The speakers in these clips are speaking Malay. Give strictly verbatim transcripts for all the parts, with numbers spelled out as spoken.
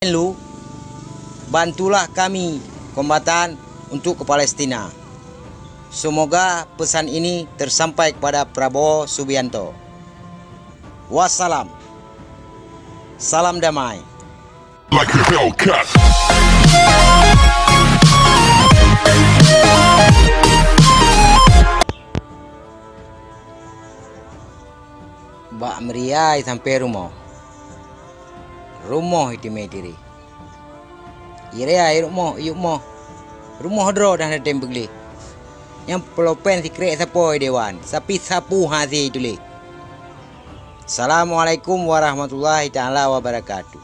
Menlu, bantulah kami kombatan untuk ke Palestina. Semoga pesan ini tersampai kepada Prabowo Subianto. Wassalam. Salam damai. Like a Hellcat. Bak meriai sampai rumah. Rumah itu mediri. Ira air rumah, yuk mo. Rumah dro dah ada tempeli. Yang pelopen si krek sapo dewan. Sapi sapu hazi itu le. Assalamualaikum warahmatullahi taala wabarakatuh.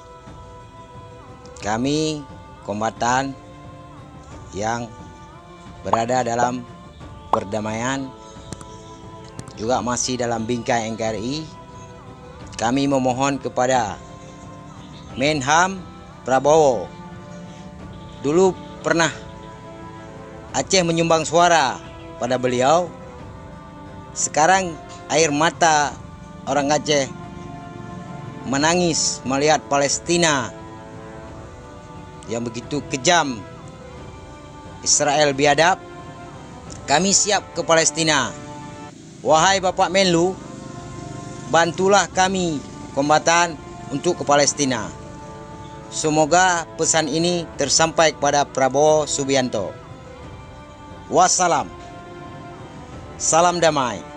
Kami kombatan yang berada dalam perdamaian juga masih dalam bingkai N K R I. Kami memohon kepada Menham Prabowo. Dulu pernah Aceh menyumbang suara pada beliau. Sekarang air mata orang Aceh menangis melihat Palestina yang begitu kejam. Israel biadab. Kami siap ke Palestina. Wahai Bapak Menlu, bantulah kami kombatan untuk ke Palestina. Semoga pesan ini tersampai kepada Prabowo Subianto. Wassalam. Salam damai.